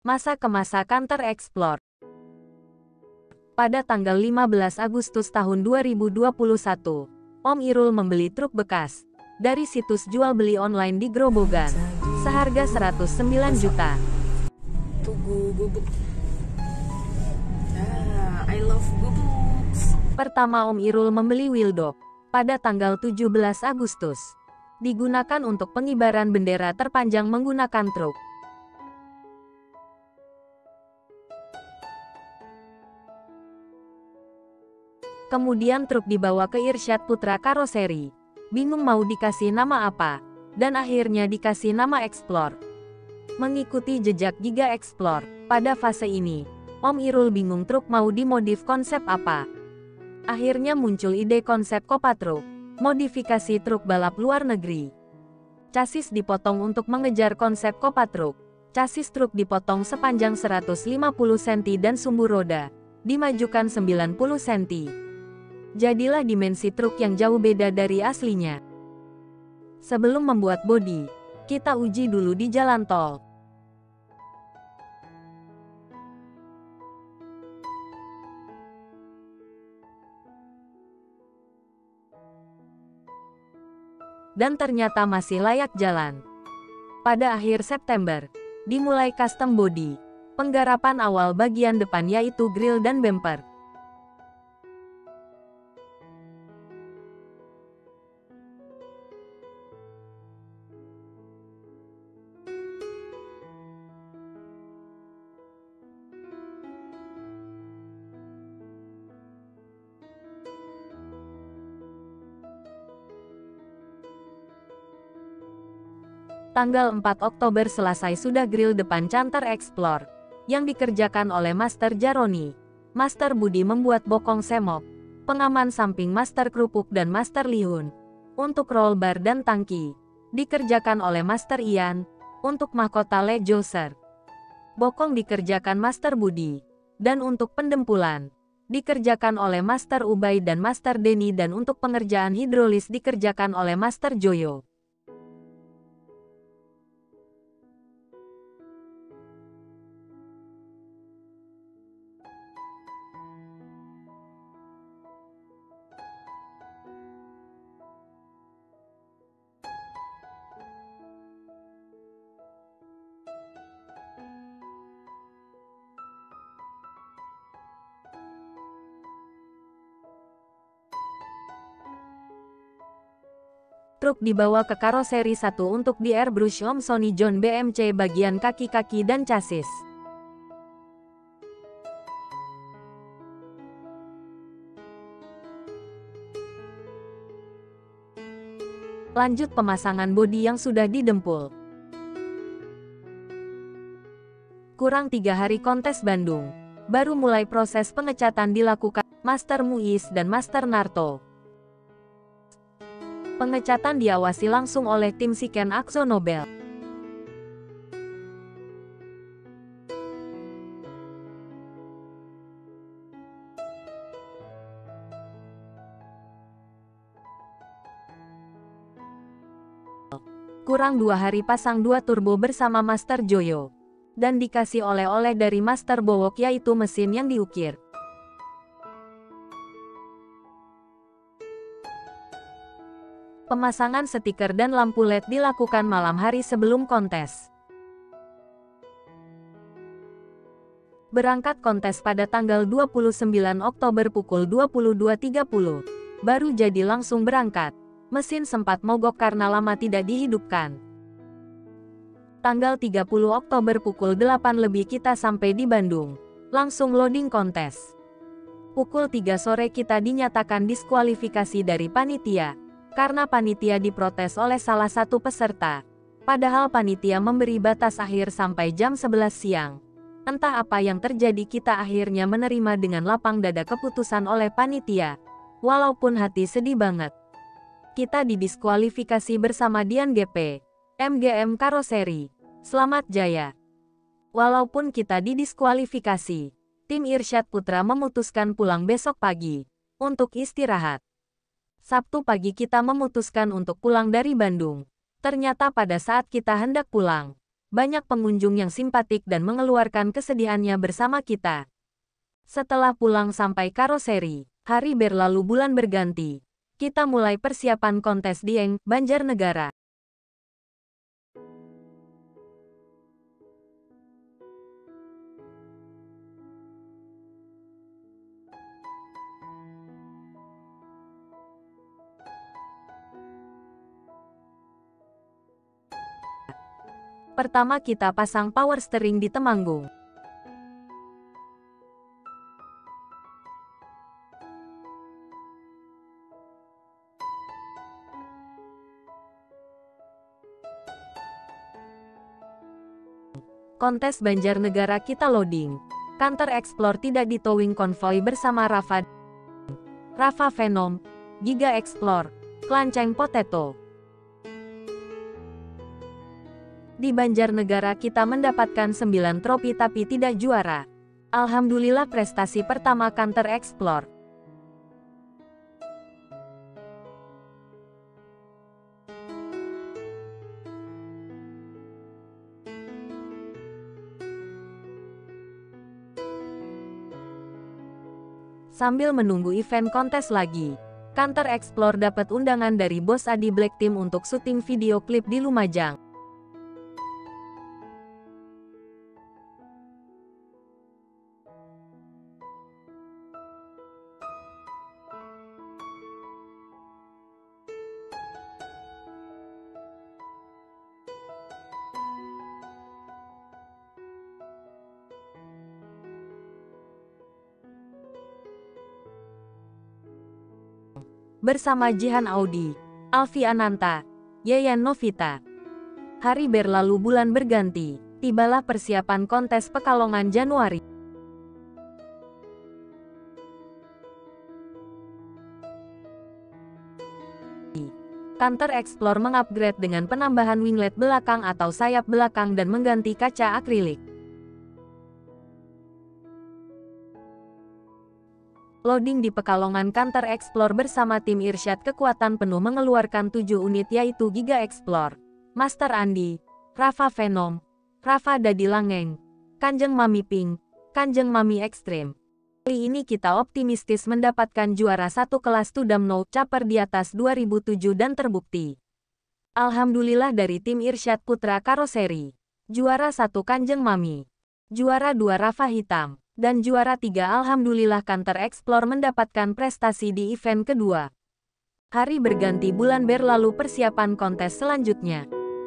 Masa ke masa Counter Explore. Pada tanggal 15 Agustus tahun 2021, Om Irul membeli truk bekas dari situs jual beli online di Grobogan seharga 109 juta. Tugu bubuk. I love bubuk. Pertama Om Irul membeli Wildop pada tanggal 17 Agustus. Digunakan untuk pengibaran bendera terpanjang menggunakan truk. Kemudian truk dibawa ke Irsyad Putra Karoseri. Bingung mau dikasih nama apa, dan akhirnya dikasih nama Explore. Mengikuti jejak Giga Explore, pada fase ini, Om Irul bingung truk mau dimodif konsep apa. Akhirnya muncul ide konsep Kopatruk, modifikasi truk balap luar negeri. Chassis dipotong untuk mengejar konsep Kopatruk. Chassis truk dipotong sepanjang 150 cm dan sumbu roda dimajukan 90 cm. Jadilah dimensi truk yang jauh beda dari aslinya. Sebelum membuat bodi, kita uji dulu di jalan tol. Dan ternyata masih layak jalan. Pada akhir September, dimulai custom body, penggarapan awal bagian depan yaitu grill dan bumper. Tanggal 4 Oktober selesai sudah grill depan Counter Explore, yang dikerjakan oleh Master Jaroni. Master Budi membuat bokong semok, pengaman samping Master Kerupuk dan Master Lihun. Untuk roll bar dan tangki, dikerjakan oleh Master Ian. Untuk mahkota Le Joser, bokong dikerjakan Master Budi. Dan untuk pendempulan, dikerjakan oleh Master Ubay dan Master Denny, dan untuk pengerjaan hidrolis dikerjakan oleh Master Joyo. Truk dibawa ke karoseri 1 untuk di airbrush Om Sony John BMC bagian kaki-kaki dan chassis. Lanjut pemasangan bodi yang sudah didempul. Kurang 3 hari kontes Bandung, baru mulai proses pengecatan dilakukan Master Muiz dan Master Narto. Pengecatan diawasi langsung oleh tim Siken Akzo Nobel. Kurang 2 hari pasang 2 turbo bersama Master Joyo. Dan dikasih oleh-oleh dari Master Bowok yaitu mesin yang diukir. Pemasangan stiker dan lampu LED dilakukan malam hari sebelum kontes. Berangkat kontes pada tanggal 29 Oktober pukul 22.30. Baru jadi langsung berangkat. Mesin sempat mogok karena lama tidak dihidupkan. Tanggal 30 Oktober pukul 8 lebih kita sampai di Bandung. Langsung loading kontes. Pukul 3 sore kita dinyatakan diskualifikasi dari panitia. Karena panitia diprotes oleh salah satu peserta. Padahal panitia memberi batas akhir sampai jam 11 siang. Entah apa yang terjadi, kita akhirnya menerima dengan lapang dada keputusan oleh panitia. Walaupun hati sedih banget. Kita didiskualifikasi bersama Dian GP, MGM Karoseri, Selamat Jaya. Walaupun kita didiskualifikasi, tim Irsyad Putra memutuskan pulang besok pagi untuk istirahat. Sabtu pagi kita memutuskan untuk pulang dari Bandung. Ternyata pada saat kita hendak pulang, banyak pengunjung yang simpatik dan mengeluarkan kesedihannya bersama kita. Setelah pulang sampai karoseri, hari berlalu bulan berganti. Kita mulai persiapan kontes Dieng, Banjarnegara. Pertama kita pasang power steering di Temanggung. Kontes Banjarnegara kita loading. Counter Explore tidak di towing konvoi bersama Rafa Venom, Giga Explore, Klanceng Potato. Di Banjarnegara kita mendapatkan 9 trofi tapi tidak juara. Alhamdulillah prestasi pertama Counter Explore. Sambil menunggu event kontes lagi, Counter Explore dapat undangan dari bos Adi Black Team untuk syuting video klip di Lumajang. Bersama Jihan Audi, Alfi Ananta, Yayan Novita. Hari berlalu bulan berganti, tibalah persiapan kontes Pekalongan Januari. Counter Explore mengupgrade dengan penambahan winglet belakang atau sayap belakang dan mengganti kaca akrilik. Loading di Pekalongan Counter Explore bersama tim Irsyad kekuatan penuh mengeluarkan 7 unit yaitu Giga Explore, Master Andi, Rafa Venom, Rafa Dadi Langeng, Kanjeng Mami Pink, Kanjeng Mami Extreme. Kali ini kita optimistis mendapatkan juara satu kelas Tudamno Caper di atas 2007 dan terbukti. Alhamdulillah dari tim Irsyad Putra Karoseri. Juara 1 Kanjeng Mami. Juara 2 Rafa Hitam. Dan juara 3 Alhamdulillah Counter Explore mendapatkan prestasi di event kedua. Hari berganti bulan berlalu persiapan kontes selanjutnya.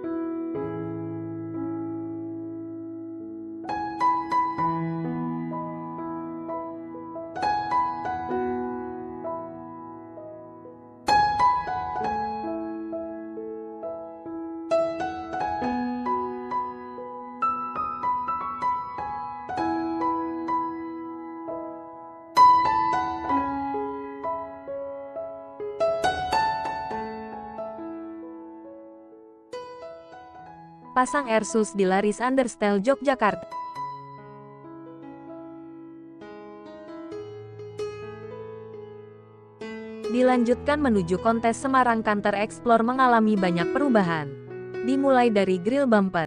Pasang Airsus di Laris Understyle Yogyakarta. Dilanjutkan menuju kontes Semarang. Counter Explore mengalami banyak perubahan. Dimulai dari grill bumper,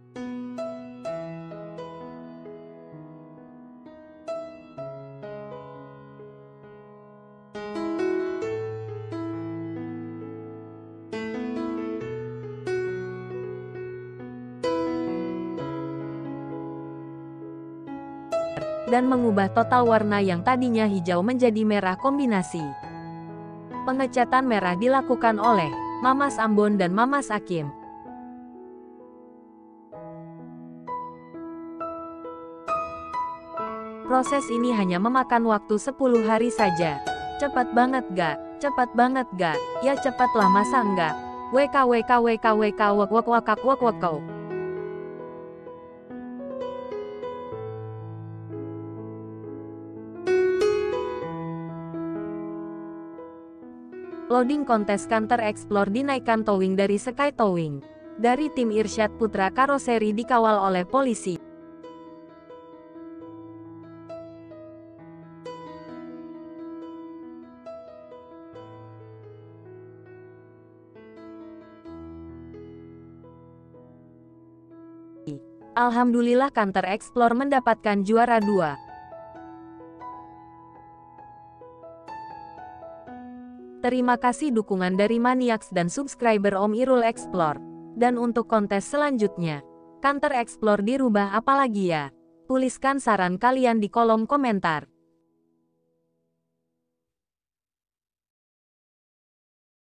dan mengubah total warna yang tadinya hijau menjadi merah kombinasi. Pengecatan merah dilakukan oleh Mamas Ambon dan Mamas Akim. Proses ini hanya memakan waktu 10 hari saja. Cepat banget gak? Cepat banget gak? Ya cepatlah masa enggak? WKWKWKWK wak wak wakak wak wakau. Loading kontes Counter Explore dinaikkan towing dari Sky Towing. Dari tim Irsyad Putra Karoseri dikawal oleh polisi. Alhamdulillah Counter Explore mendapatkan juara 2. Terima kasih dukungan dari Maniacs dan subscriber Om Irul Explore. Dan untuk kontes selanjutnya, Counter Explore dirubah apa lagi ya? Tuliskan saran kalian di kolom komentar.